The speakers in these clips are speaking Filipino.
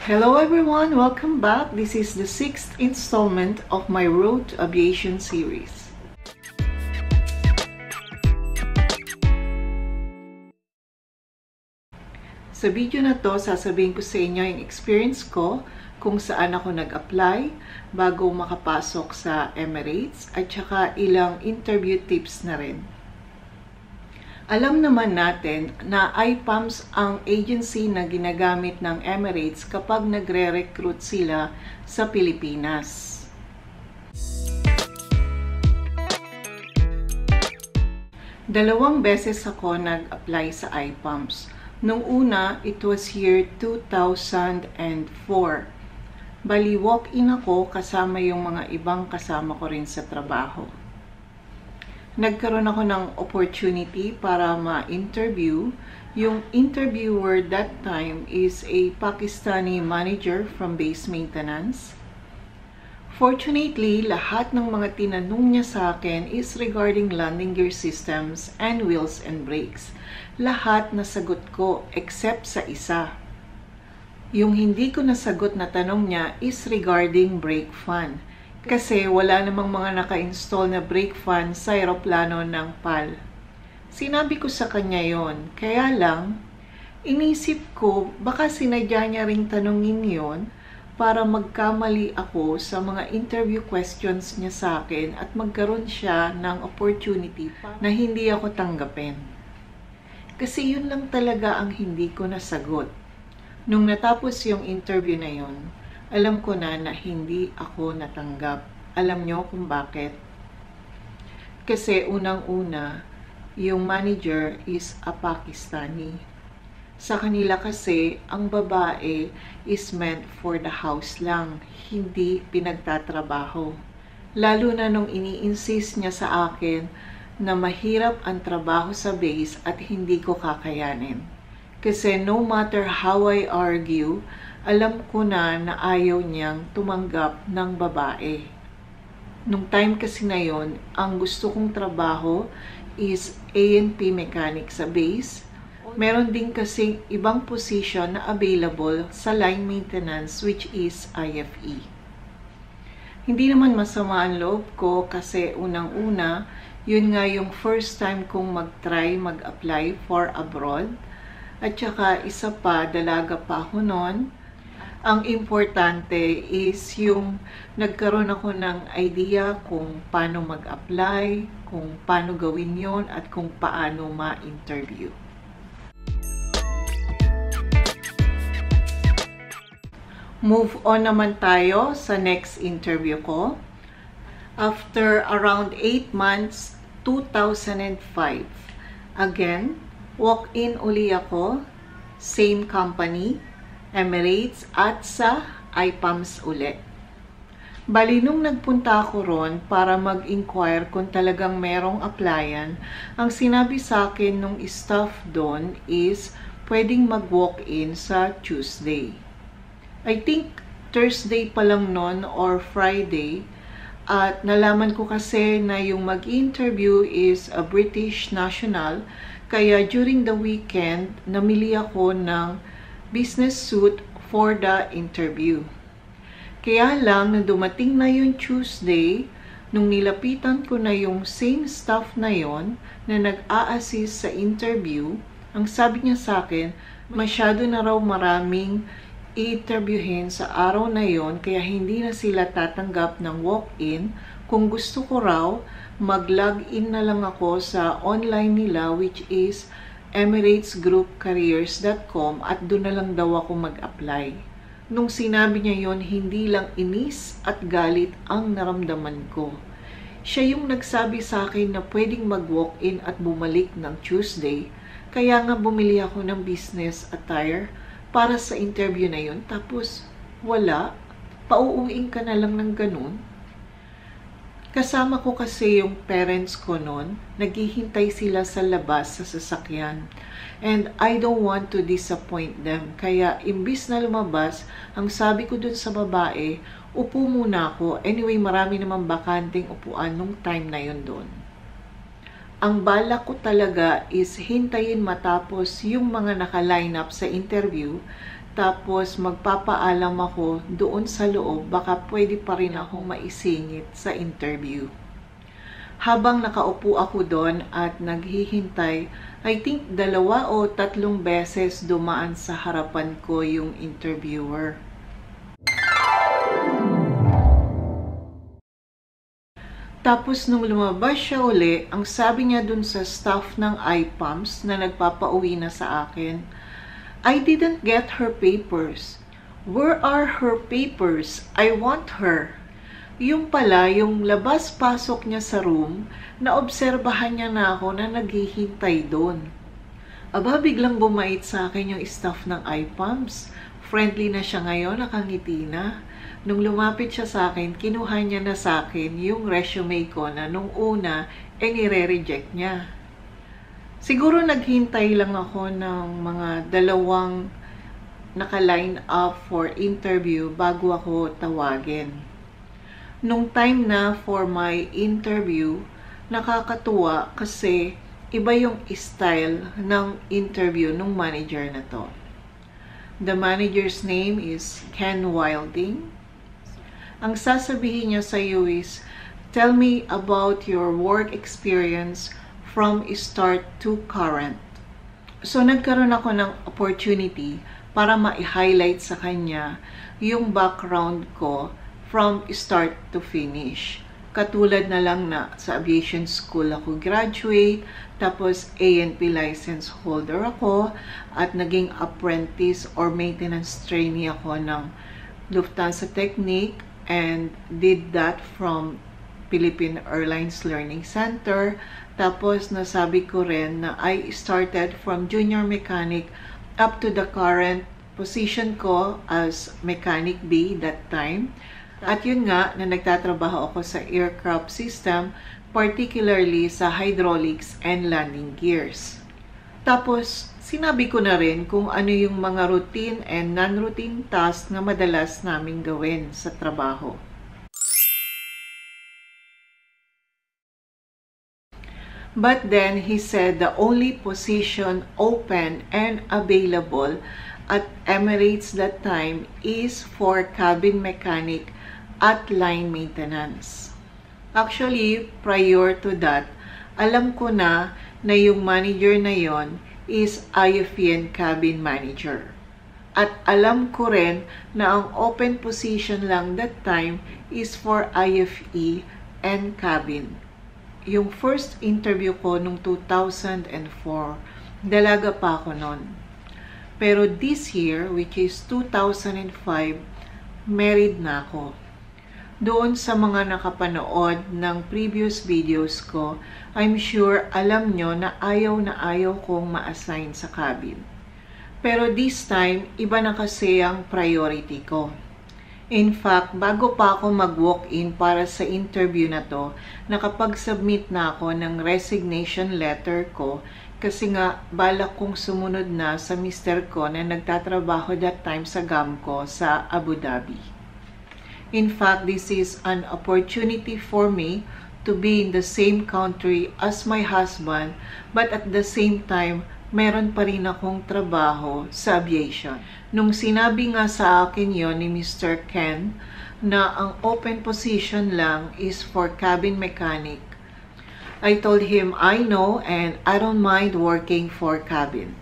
Hello everyone, welcome back. This is the 6th installment of my Road to Aviation series. Sa video na to, sasabihin ko sa inyo yung experience ko kung saan ako nag-apply bago makapasok sa Emirates at saka ilang interview tips na rin. Alam naman natin na Ipams ang agency na ginagamit ng Emirates kapag nagre-recruit sila sa Pilipinas. Dalawang beses ako nag-apply sa Ipams. Nung una, it was year 2004. Bali, walk-in ako kasama yung mga ibang kasama ko rin sa trabaho. Nagkaroon ako ng opportunity para ma-interview. Yung interviewer that time is a Pakistani manager from base maintenance. Fortunately, lahat ng mga tinanong niya sa akin is regarding landing gear systems and wheels and brakes. Lahat nasagot ko except sa isa. Yung hindi ko nasagot na tanong niya is regarding brake fan. Kasi wala namang mga naka-install na brake fan sa aeroplano ng PAL. Sinabi ko sa kanya yon, kaya lang, inisip ko baka sinadya niya ring tanongin yon para magkamali ako sa mga interview questions niya sa akin at magkaroon siya ng opportunity na hindi ako tanggapin. Kasi yun lang talaga ang hindi ko nasagot. Nung natapos yung interview na yon, alam ko na hindi ako natanggap. Alam nyo kung bakit? Kasi unang-una, yung manager is a Pakistani. Sa kanila kasi, ang babae is meant for the house lang, hindi pinagtatrabaho. Lalo na nung ini-insist niya sa akin na mahirap ang trabaho sa base at hindi ko kakayanin. Kasi no matter how I argue, alam ko na ayaw niyang tumanggap ng babae. Nung time kasi na yon, ang gusto kong trabaho is A&P mechanic sa base. Meron din kasing ibang position na available sa line maintenance which is IFE. Hindi naman masama ang loob ko kasi unang-una, yun nga yung first time kong mag-apply for abroad. At saka isa pa, dalaga pa ako noon. Ang importante is yung nagkaroon ako ng idea kung paano mag-apply, kung paano gawin yon at kung paano ma-interview. Move on naman tayo sa next interview ko. After around 8 months, 2005. Again, walk-in uli ako, same company, Emirates at sa Ipams ulit. Bali, nung nagpunta ako ron para mag-inquire kung talagang merong applyan, ang sinabi sa akin nung staff doon is pwedeng mag-walk-in sa Tuesday. I think Thursday pa lang noon or Friday, at nalaman ko kasi na yung mag-interview is a British national, kaya during the weekend, namili ako ng business suit for the interview. Kaya lang, nung dumating na yung Tuesday, nung nilapitan ko na yung same staff na yon na nag-a-assist sa interview, ang sabi niya sa akin, masyado na raw maraming i-interviewin sa araw na yon, kaya hindi na sila tatanggap ng walk-in. Kung gusto ko raw, mag-log-in na lang ako sa online nila which is emiratesgroupcareers.com at doon na lang daw ako mag-apply. Nung sinabi niya yon, hindi lang inis at galit ang naramdaman ko. Siya yung nagsabi sa akin na pwedeng mag-walk-in at bumalik ng Tuesday, kaya nga bumili ako ng business attire para sa interview na yon. Tapos wala, pauuwiin ka na lang ng ganun. Kasama ko kasi yung parents ko noon, naghihintay sila sa labas sa sasakyan. And I don't want to disappoint them. Kaya imbis na lumabas, ang sabi ko dun sa babae, upo muna ako. Anyway, marami namang bakanting upuan nung time na yun doon. Ang balak ko talaga is hintayin matapos yung mga naka-line up sa interview, tapos magpapaalam ako doon sa loob, baka pwede pa rin akong maisingit sa interview. Habang nakaupo ako doon at naghihintay, I think 2 o 3 beses dumaan sa harapan ko yung interviewer. Tapos nung lumabas siya uli, ang sabi niya dun sa staff ng Ipams na nagpapauwi na sa akin, I didn't get her papers. Where are her papers? I want her. Yung pala, yung labas-pasok niya sa room, naobserbahan niya na ako na naghihintay doon. Aba, biglang bumait sa akin yung staff ng Ipams. Friendly na siya ngayon, nakangiti na. Nung lumapit siya sa akin, kinuha niya na sa akin yung resume ko na nung una, nire-reject niya. Siguro naghintay lang ako ng mga 2 naka-line up for interview bago ako tawagin. Nung time na for my interview, nakakatuwa kasi iba yung style ng interview ng manager na to. The manager's name is Ken Wilding. Ang sasabihin niya sa iyo is, tell me about your work experience from start to current. So, nagkaroon ako ng opportunity para ma-highlight sa kanya yung background ko from start to finish. Katulad na lang na sa aviation school ako graduate, tapos A&P license holder ako, at naging apprentice or maintenance trainee ako ng Lufthansa Technique, and did that from Philippine Airlines Learning Center. Tapos nasabi ko rin na I started from junior mechanic up to the current position ko as mechanic B that time. At yun nga, na nagtatrabaho ako sa aircraft system, particularly sa hydraulics and landing gears. Tapos, sinabi ko na rin kung ano yung mga routine and non-routine tasks na madalas naming gawin sa trabaho. But then, he said the only position open and available at Emirates that time is for cabin mechanic at line maintenance. Actually, prior to that, alam ko na yung manager na yon is IFE cabin manager. At alam ko rin na ang open position lang that time is for IFE and cabin. Yung first interview ko nung 2004, dalaga pa ako nun. Pero this year, which is 2005, married na ako. Doon sa mga nakapanood ng previous videos ko, I'm sure alam nyo na ayaw kong ma-assign sa cabin. Pero this time, iba na kasi ang priority ko. In fact, bago pa ako mag-walk-in para sa interview na to, nakapag-submit na ako ng resignation letter ko kasi nga balak kong sumunod na sa mister ko na nagtatrabaho that time sa GAMCO sa Abu Dhabi. In fact, this is an opportunity for me to be in the same country as my husband, but at the same time, meron pa rin akong trabaho sa aviation. Nung sinabi nga sa akin yon ni Mr. Ken na ang open position lang is for cabin mechanic, I told him I know and I don't mind working for cabin.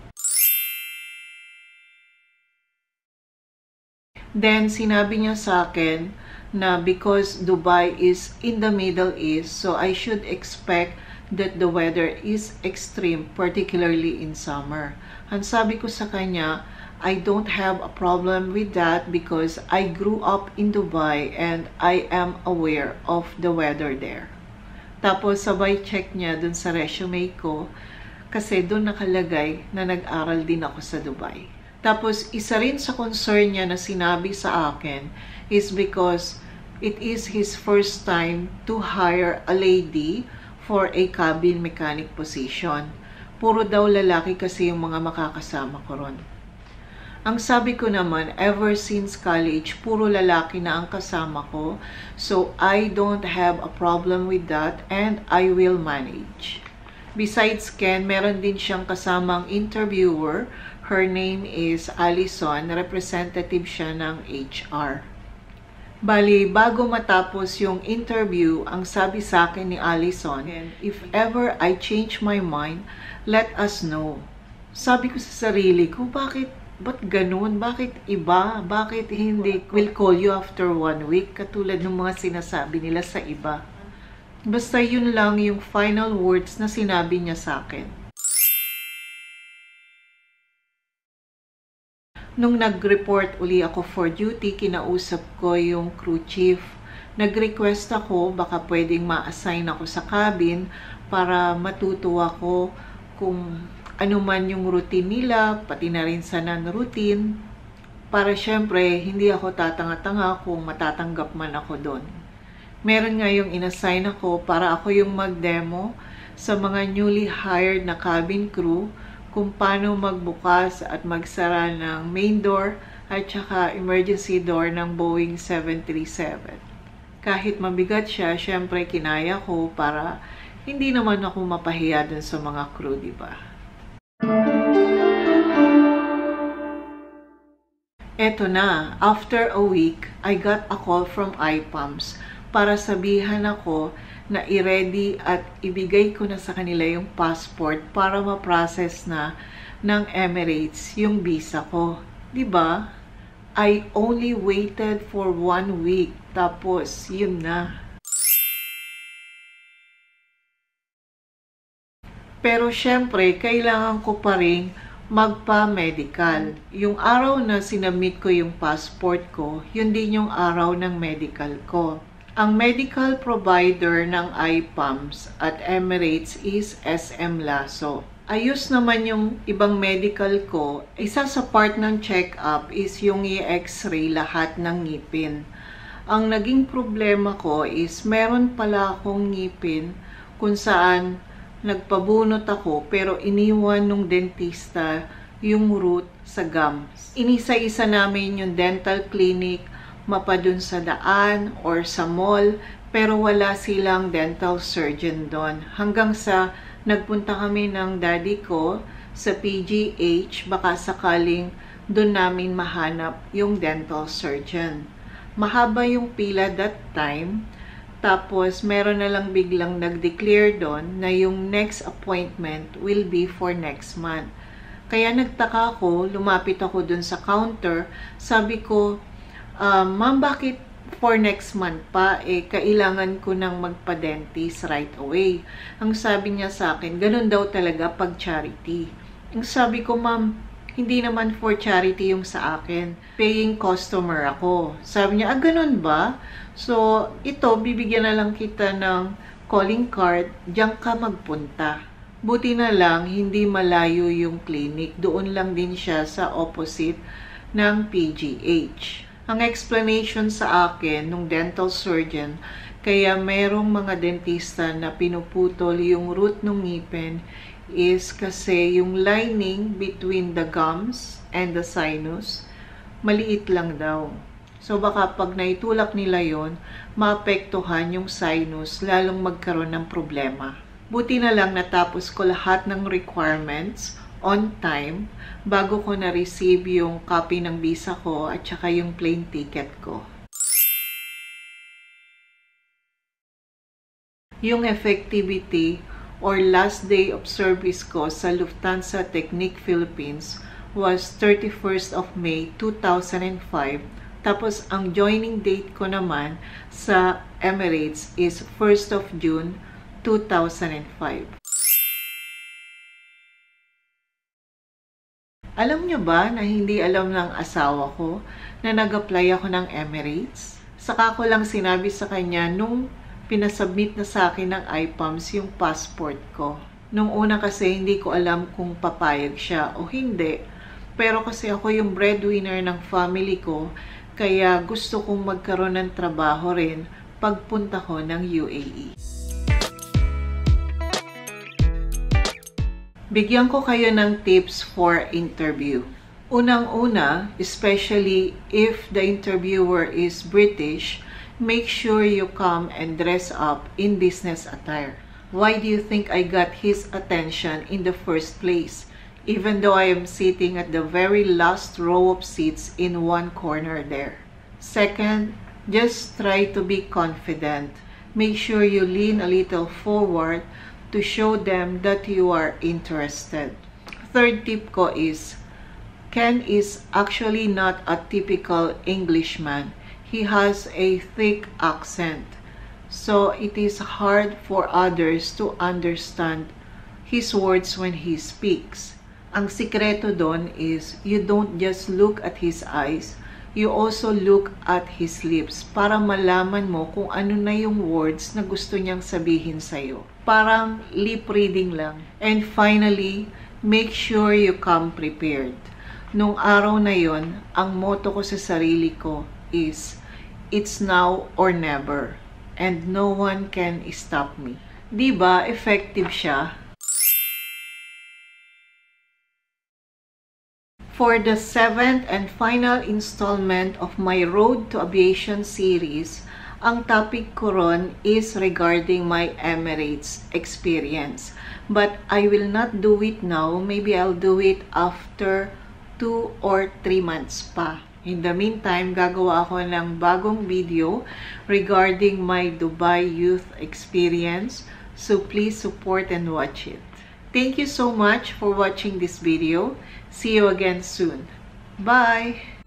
Then, sinabi niya sa akin na because Dubai is in the Middle East, so I should expect that the weather is extreme, particularly in summer. Ang sabi ko sa kanya, I don't have a problem with that because I grew up in Dubai and I am aware of the weather there. Tapos, sabay check niya dun sa resume ko kasi dun nakalagay na nag-aral din ako sa Dubai. Tapos, isa rin sa concern niya na sinabi sa akin is because it is his first time to hire a lady for a cabin mechanic position. Puro daw lalaki kasi yung mga makakasama ko ron. Ang sabi ko naman, ever since college, puro lalaki na ang kasama ko. So, I don't have a problem with that and I will manage. Besides Ken, meron din siyang kasamang interviewer Her name is Allison, representative siya ng HR. Bali, bago matapos yung interview, ang sabi sa akin ni Allison, if ever I change my mind, let us know. Sabi ko sa sarili ko, ba't ganun? Bakit iba? Bakit hindi we'll call you after 1 week? Katulad ng mga sinasabi nila sa iba. Basta yun lang yung final words na sinabi niya sa akin. Nung nag-report uli ako for duty, kinausap ko yung crew chief. Nag-request ako, baka pwedeng ma-assign ako sa cabin para matuto ako kung ano man yung routine nila, pati na rin sa non-routine. Para syempre, hindi ako tatanga-tanga kung matatanggap man ako doon. Meron nga yung inassign ako para ako yung mag-demo sa mga newly hired na cabin crew kung paano magbukas at magsara ng main door at saka emergency door ng Boeing 737. Kahit mabigat siya, syempre kinaya ko para hindi naman ako mapahiya dun sa mga crew, di ba? Eto na, after a week, I got a call from Ipams para sabihan ako na i-ready at ibigay ko na sa kanila yung passport para ma-process na ng Emirates yung visa ko. Diba? I only waited for 1 week, tapos yun na. Pero syempre, kailangan ko pa rin magpa-medical. Yung araw na sinabmit ko yung passport ko, yun din yung araw ng medical ko. Ang medical provider ng Ipams at Emirates is SM Lasso. Ayos naman yung ibang medical ko. Isa sa part ng check-up is yung i-x-ray lahat ng ngipin. Ang naging problema ko is meron pala akong ngipin kung saan nagpabunot ako pero iniwan nung dentista yung root sa gums. Inisa-isa namin yung dental clinic mapa dun sa daan or sa mall, pero wala silang dental surgeon doon. Hanggang sa nagpunta kami ng daddy ko sa PGH, baka sakaling doon namin mahanap yung dental surgeon. Mahaba yung pila that time, tapos meron na lang biglang nag-declare doon na yung next appointment will be for next month. Kaya nagtaka ako, lumapit ako doon sa counter, sabi ko, ma'am, bakit for next month pa? Kailangan ko nang magpa-dentist right away. Ang sabi niya sa akin, ganun daw talaga pag charity. Ang sabi ko, ma'am, hindi naman for charity yung sa akin. Paying customer ako. Sabi niya, ganun ba? So, ito, bibigyan na lang kita ng calling card, diyan ka magpunta. Buti na lang, hindi malayo yung clinic. Doon lang din siya sa opposite ng PGH. Ang explanation sa akin nung dental surgeon, kaya merong mga dentista na pinuputol yung root ng ngipin is kasi yung lining between the gums and the sinus, maliit lang daw. So baka pag naitulak nila yon, maapektuhan yung sinus, lalong magkaroon ng problema. Buti na lang natapos ko lahat ng requirements on time bago ko na-receive yung copy ng visa ko at saka yung plane ticket ko. Yung effectivity or last day of service ko sa Lufthansa Technique Philippines was 31st of May 2005. Tapos ang joining date ko naman sa Emirates is 1st of June 2005. Alam nyo ba na hindi alam ng asawa ko na nag-apply ako ng Emirates? Saka ko lang sinabi sa kanya nung pinasubmit na sa akin ng Ipams yung passport ko. Nung una kasi hindi ko alam kung papayag siya o hindi. Pero kasi ako yung breadwinner ng family ko, kaya gusto kong magkaroon ng trabaho rin pagpunta ko ng UAE. Bigyan ko kayo ng tips for interview. Unang-una, especially if the interviewer is British, make sure you come and dress up in business attire. Why do you think I got his attention in the first place? even though I am sitting at the very last row of seats in one corner there. Second, just try to be confident. Make sure you lean a little forward to show them that you are interested. Third tip ko is, Ken is actually not a typical Englishman. He has a thick accent, so it is hard for others to understand his words when he speaks. Ang sikreto doon is, you don't just look at his eyes, you also look at his lips para malaman mo kung ano na yung words na gusto niyang sabihin sa'yo. Parang lip reading lang. And finally, make sure you come prepared. Nung araw na yon, ang motto ko sa sarili ko is, it's now or never, and no one can stop me. Diba, effective siya? For the 7th and final installment of my Road to Aviation series, ang topic ko ron is regarding my Emirates experience. But I will not do it now. Maybe I'll do it after 2 or 3 months pa. In the meantime, gagawa ako ng bagong video regarding my Dubai youth experience. So please support and watch it. Thank you so much for watching this video. See you again soon. Bye!